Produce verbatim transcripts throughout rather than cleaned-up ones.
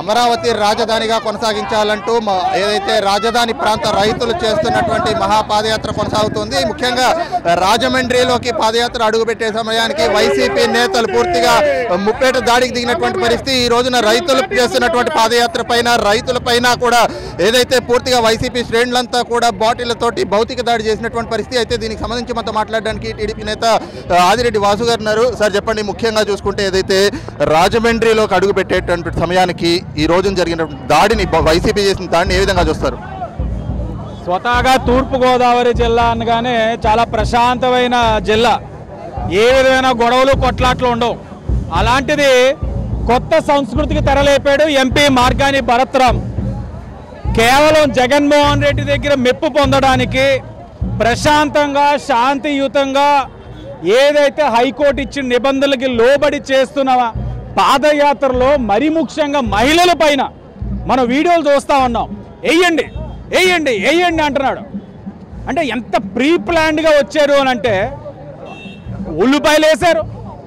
అమరావతి రాజధానిగా కొనసాగించాలంటూ ఏదైతే రాజధాని ప్రాంత రైతులు చేస్తున్నటువంటి మహాపాదయాత్ర కొనసాగుతుంది. ముఖ్యంగా రాజమండ్రిలోకి పాదయాత్ర అడుగుపెట్టే సమయానికి వైసీపీ నేతలు పూర్తిగా ముప్పేట దాడికి దిగినటువంటి పరిస్థితి. ఈ రోజున రైతులు చేస్తున్నటువంటి పాదయాత్ర పైన రైతుల పైన కూడా ఏదైతే పూర్తిగా వైసీపీ శ్రేణులంతా కూడా బాటిళ్లతోటి భౌతిక దాడి చేసినటువంటి పరిస్థితి. అయితే దీనికి సంబంధించి మనతో మాట్లాడడానికి టీడీపీ నేత ఆదిరెడ్డి వాసు గారు ఉన్నారు. సార్ చెప్పండి, ముఖ్యంగా చూసుకుంటే ఏదైతే రాజమండ్రిలోకి అడుగు పెట్టేటువంటి సమయానికి ఈ రోజు జరిగిన దాడిని వైసీపీ చేసిన దాడిని ఏ విధంగా చూస్తారు? స్వతహాగా తూర్పుగోదావరి జిల్లా అనగానే చాలా ప్రశాంతమైన జిల్లా, ఏ విధమైన గొడవలు కొట్లాట్లు ఉండవు. అలాంటిది కొత్త సంస్కృతికి తెరలేపాడు ఎంపీ మార్గాని భరత్రామ్. కేవలం జగన్మోహన్ రెడ్డి దగ్గర మెప్పు పొందడానికి ప్రశాంతంగా శాంతియుతంగా ఏదైతే హైకోర్టు ఇచ్చిన నిబంధనలకి లోబడి చేస్తున్న పాదయాత్రలో మరీ ముఖ్యంగా మహిళల పైన మనం వీడియోలు చూస్తూ ఉన్నాం. వేయండి వేయండి వేయండి అంటున్నాడు. అంటే ఎంత ప్రీ ప్లాన్డ్గా వచ్చారు అని అంటే ఉల్లిపాయలు వేశారు,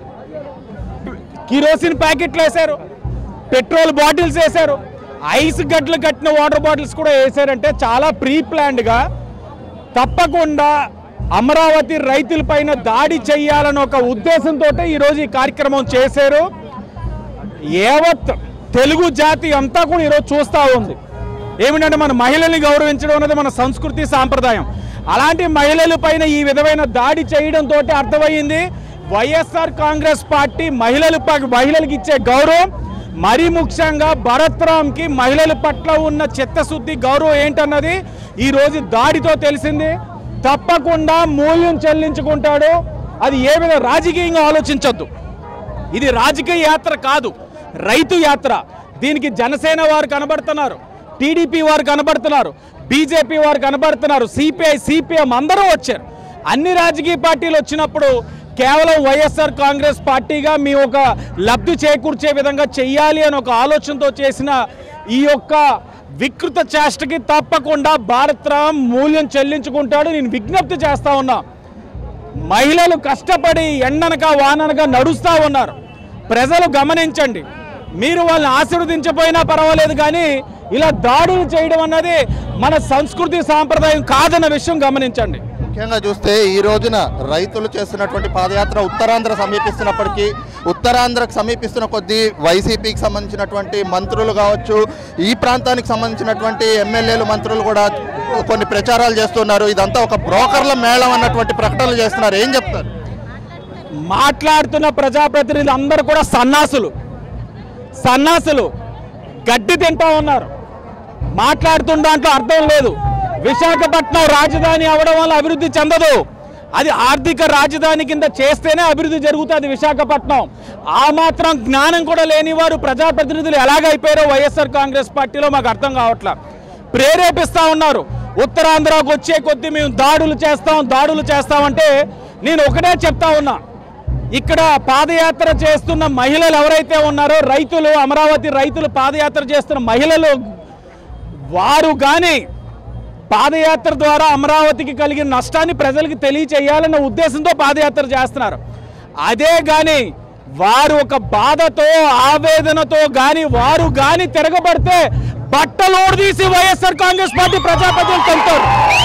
కిరోసిన్ ప్యాకెట్లు వేశారు, పెట్రోల్ బాటిల్స్ వేశారు, ఐస్ గడ్డలు కట్టిన వాటర్ బాటిల్స్ కూడా వేశారంటే చాలా ప్రీ ప్లాన్డ్గా తప్పకుండా అమరావతి రైతులపైన దాడి చేయాలని ఒక ఉద్దేశంతో ఈరోజు ఈ కార్యక్రమం చేశారు. యావత్ తెలుగు జాతి అంతా కూడా ఈరోజు చూస్తూ ఉంది. ఏమిటంటే మన మహిళల్ని గౌరవించడం అనేది మన సంస్కృతి సాంప్రదాయం. అలాంటి మహిళల పైన ఈ విధమైన దాడి చేయడంతో అర్థమైంది వైఎస్ఆర్ కాంగ్రెస్ పార్టీ మహిళల మహిళలకు ఇచ్చే గౌరవం, మరీ ముఖ్యంగా భరత్రామ్కి మహిళల పట్ల ఉన్న చిత్తశుద్ధి గౌరవం ఏంటన్నది ఈరోజు దాడితో తెలిసింది. తప్పకుండా మూల్యం చెల్లించుకుంటాడు. అది ఏ విధంగా రాజకీయంగా ఆలోచించొద్దు. ఇది రాజకీయ యాత్ర కాదు, రైతు యాత్ర. దీనికి జనసేన వారు కనబడుతున్నారు, టీడీపీ వారు కనబడుతున్నారు, బీజేపీ వారు కనబడుతున్నారు, సిపిఐ సిపిఎం అందరూ వచ్చారు. అన్ని రాజకీయ పార్టీలు వచ్చినప్పుడు కేవలం వైఎస్ఆర్ కాంగ్రెస్ పార్టీగా మీ ఒక లబ్ధి చేకూర్చే విధంగా చెయ్యాలి అని ఒక ఆలోచనతో చేసిన ఈ యొక్క వికృత చేష్టకి తప్పకుండా భరత్రామ్ మూల్యం చెల్లించుకుంటాడు. నేను విజ్ఞప్తి చేస్తా ఉన్నా, మహిళలు కష్టపడి ఎండనక వాననక నడుస్తూ ఉన్నారు. ప్రజలు గమనించండి. మీరు వాళ్ళని ఆశీర్వదించపోయినా పర్వాలేదు, కానీ ఇలా దాడులు చేయడం అన్నది మన సంస్కృతి సాంప్రదాయం కాదన్న విషయం గమనించండి. ముఖ్యంగా చూస్తే ఈ రోజున రైతులు చేస్తున్నటువంటి పాదయాత్ర ఉత్తరాంధ్ర సమీపిస్తున్నప్పటికీ ఉత్తరాంధ్రకు సమీపిస్తున్న కొద్దీ వైసీపీకి సంబంధించినటువంటి మంత్రులు కావచ్చు, ఈ ప్రాంతానికి సంబంధించినటువంటి ఎమ్మెల్యేలు మంత్రులు కూడా కొన్ని ప్రచారాలు చేస్తున్నారు. ఇదంతా ఒక బ్రోకర్ల మేళం అన్నటువంటి ప్రకటనలు చేస్తున్నారు. ఏం చెప్తారు? మాట్లాడుతున్న ప్రజాప్రతినిధులు అందరూ కూడా సన్నాసులు సన్నాసులు గడ్డి తింటా ఉన్నారు. మాట్లాడుతున్న దాంట్లో అర్థం లేదు. విశాఖపట్నం రాజధాని అవడం వల్ల అభివృద్ధి చెందదు. అది ఆర్థిక రాజధాని కింద చేస్తేనే అభివృద్ధి జరుగుతుంది విశాఖపట్నం. ఆ మాత్రం జ్ఞానం కూడా లేని వారు ప్రజాప్రతినిధులు ఎలాగైపోయారో వైఎస్ఆర్ కాంగ్రెస్ పార్టీలో మాకు అర్థం కావట్లా. ప్రేరేపిస్తూ ఉన్నారు. ఉత్తరాంధ్రకు వచ్చే కొద్దీ మేము దాడులు చేస్తాం దాడులు చేస్తామంటే నేను ఒకటే చెప్తా ఉన్నా, ఇక్కడ పాదయాత్ర చేస్తున్న మహిళలు ఎవరైతే ఉన్నారో, రైతులు, అమరావతి రైతులు పాదయాత్ర చేస్తున్న మహిళలు, వారు కానీ పాదయాత్ర ద్వారా అమరావతికి కలిగిన నష్టాన్ని ప్రజలకు తెలియచేయాలన్న ఉద్దేశంతో పాదయాత్ర చేస్తున్నారు. అదే కానీ వారు ఒక బాధతో ఆవేదనతో కానీ వారు కానీ తిరగబడితే బట్టలోడు తీసి వైఎస్ఆర్ కాంగ్రెస్ పార్టీ ప్రజాప్రతినిధులు తెలుతారు.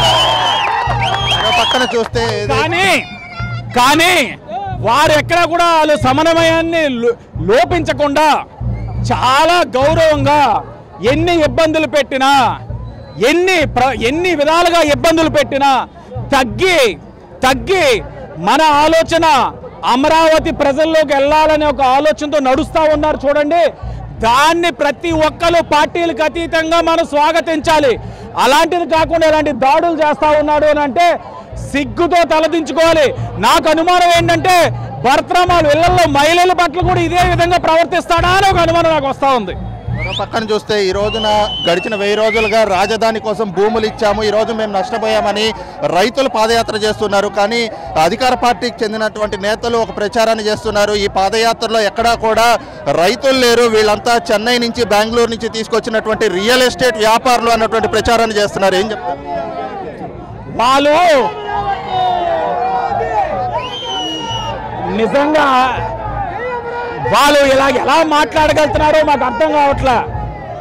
పక్కన చూస్తే కానీ కానీ వారు ఎక్కడా కూడా వాళ్ళు సమన్వయాన్ని లోపించకుండా చాలా గౌరవంగా ఎన్ని ఇబ్బందులు పెట్టినా ఎన్ని ఎన్ని విధాలుగా ఇబ్బందులు పెట్టినా తగ్గి తగ్గి మన ఆలోచన అమరావతి ప్రజల్లోకి వెళ్ళాలనే ఒక ఆలోచనతో నడుస్తూ ఉన్నారు. చూడండి, దాన్ని ప్రతి ఒక్కరు పార్టీలకు అతీతంగా మనం స్వాగతించాలి. అలాంటిది కాకుండా ఇలాంటి దాడులు చేస్తూ ఉన్నాడు అని అంటే సిగ్గుతో తలదించుకోవాలి. నాకు అనుమానం ఏంటంటే భరత్రామ్ ఇళ్లలో మహిళల పట్ల కూడా ఇదే విధంగా ప్రవర్తిస్తాడా అని ఒక అనుమానం నాకు వస్తూ ఉంది. మరో పక్కన చూస్తే ఈ రోజున గడిచిన వెయ్యి రోజులుగా రాజధాని కోసం భూములు ఇచ్చాము, ఈ రోజు మేము నష్టపోయామని రైతులు పాదయాత్ర చేస్తున్నారు. కానీ అధికార పార్టీకి చెందినటువంటి నేతలు ఒక ప్రచారాన్ని చేస్తున్నారు. ఈ పాదయాత్రలో ఎక్కడా కూడా రైతులు లేరు, వీళ్ళంతా చెన్నై నుంచి బెంగళూరు నుంచి తీసుకొచ్చినటువంటి రియల్ ఎస్టేట్ వ్యాపారులు అన్నటువంటి ప్రచారాన్ని చేస్తున్నారు. ఏం చెప్తారు? వాళ్ళు నిజంగా వాళ్ళు ఇలా ఎలా మాట్లాడగలుగుతున్నారో మాకు అర్థం కావట్లే.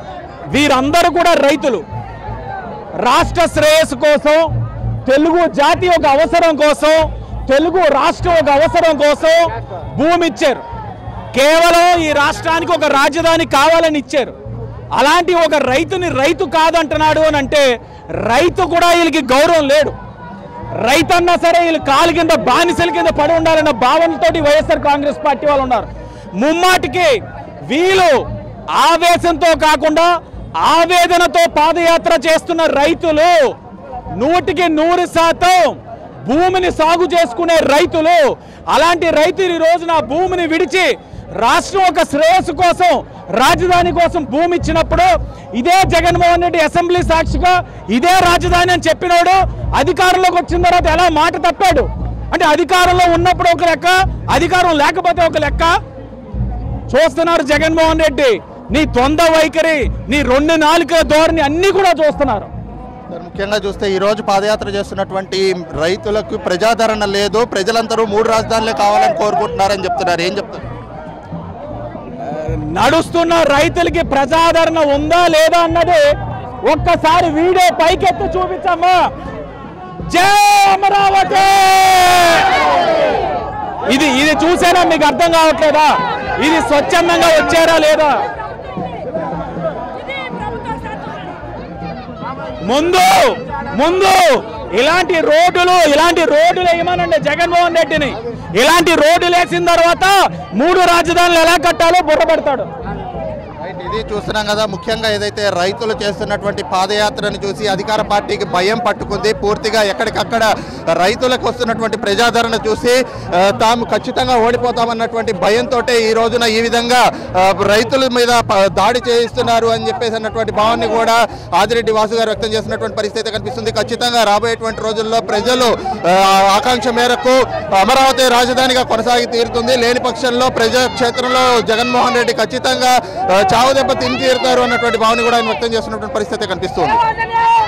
వీరందరూ కూడా రైతులు. రాష్ట్ర శ్రేయస్సు కోసం, తెలుగు జాతి ఒక అవసరం కోసం, తెలుగు రాష్ట్రం ఒక అవసరం కోసం భూమి ఇచ్చారు. కేవలం ఈ రాష్ట్రానికి ఒక రాజధాని కావాలని ఇచ్చారు. అలాంటి ఒక రైతుని రైతు కాదంటున్నాడు అని అంటే రైతు కూడా వీళ్ళకి గౌరవం లేడు. రైతు అన్నా సరే వీళ్ళు కాలు కింద బానిసల కింద పడి ఉండాలన్న భావనతోటి వైఎస్ఆర్ కాంగ్రెస్ పార్టీ వాళ్ళు ఉన్నారు. ముమ్మాటికి వీళ్ళు ఆవేశంతో కాకుండా ఆవేదనతో పాదయాత్ర చేస్తున్న రైతులు నూటికి నూరు శాతం భూమిని సాగు చేసుకునే రైతులు. అలాంటి రైతులు ఈ రోజు నా భూమిని విడిచి రాష్ట్రం ఒక శ్రేయస్సు కోసం, రాజధాని కోసం భూమి ఇచ్చినప్పుడు ఇదే జగన్మోహన్ రెడ్డి అసెంబ్లీ సాక్షిగా ఇదే రాజధాని అని చెప్పినాడు. అధికారంలోకి వచ్చిన తర్వాత ఎలా మాట తప్పాడు అంటే అధికారంలో ఉన్నప్పుడు ఒక లెక్క, అధికారం లేకపోతే ఒక లెక్క. చూస్తున్నారు జగన్మోహన్ రెడ్డి నీ తొంద వైఖరి, నీ రెండు నాలుక ధోరణి అన్నీ కూడా చూస్తున్నారు. ముఖ్యంగా చూస్తే ఈ రోజు పాదయాత్ర చేస్తున్నటువంటి రైతులకు ప్రజాదరణ లేదు, ప్రజలందరూ మూడు రాజధానులే కావాలని కోరుకుంటున్నారని చెప్తున్నారు. ఏం చెప్తారు? నడుస్తున్న రైతులకి ప్రజాదరణ ఉందా లేదా అన్నది ఒక్కసారి వీడియో పైకెత్తి చూపించమ్మా. జై అమరావతి! ఇది ఇది చూసేనా మీకు అర్థం కావట్లేదా? ఇది స్వచ్ఛందంగా వచ్చారా లేదా? ముందు ముందు ఇలాంటి రోడ్డులు ఇలాంటి రోడ్డులు వేయమనండి జగన్మోహన్ రెడ్డిని. ఇలాంటి రోడ్డులు వేసిన తర్వాత మూడు రాజధానులు ఎలా కట్టాలో బుర్ర పెడతాడు. ఇది చూస్తున్నాం కదా, ముఖ్యంగా ఏదైతే రైతులు చేస్తున్నటువంటి పాదయాత్రను చూసి అధికార పార్టీకి భయం పట్టుకుంది. పూర్తిగా ఎక్కడికక్కడ రైతులకు వస్తున్నటువంటి ప్రజాదరణ చూసి తాము ఖచ్చితంగా ఓడిపోతామన్నటువంటి భయంతో ఈ రోజున ఈ విధంగా రైతుల మీద దాడి చేయిస్తున్నారు అని చెప్పేసి అన్నటువంటి భావాన్ని కూడా ఆదిరెడ్డి వాసు గారు వ్యక్తం చేస్తున్నటువంటి పరిస్థితి కనిపిస్తుంది. ఖచ్చితంగా రాబోయేటువంటి రోజుల్లో ప్రజలు ఆకాంక్ష మేరకు అమరావతి రాజధానిగా కొనసాగి తీరుతుంది. లేని పక్షంలో ప్రజాక్షేత్రంలో జగన్మోహన్ రెడ్డి ఖచ్చితంగా చావు దెబ్బ తిని తీరుతారు అన్నటువంటి భావన కూడా ఆయన వ్యక్తం చేస్తున్నటువంటి పరిస్థితి కనిపిస్తుంది.